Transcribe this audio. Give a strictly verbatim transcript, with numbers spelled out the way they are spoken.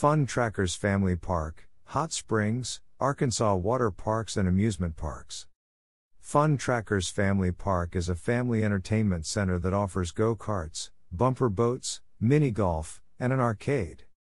FunTrackers Family Park, Hot Springs, Arkansas Water Parks and Amusement Parks. FunTrackers Family Park is a family entertainment center that offers go-karts, bumper boats, mini golf, and an arcade.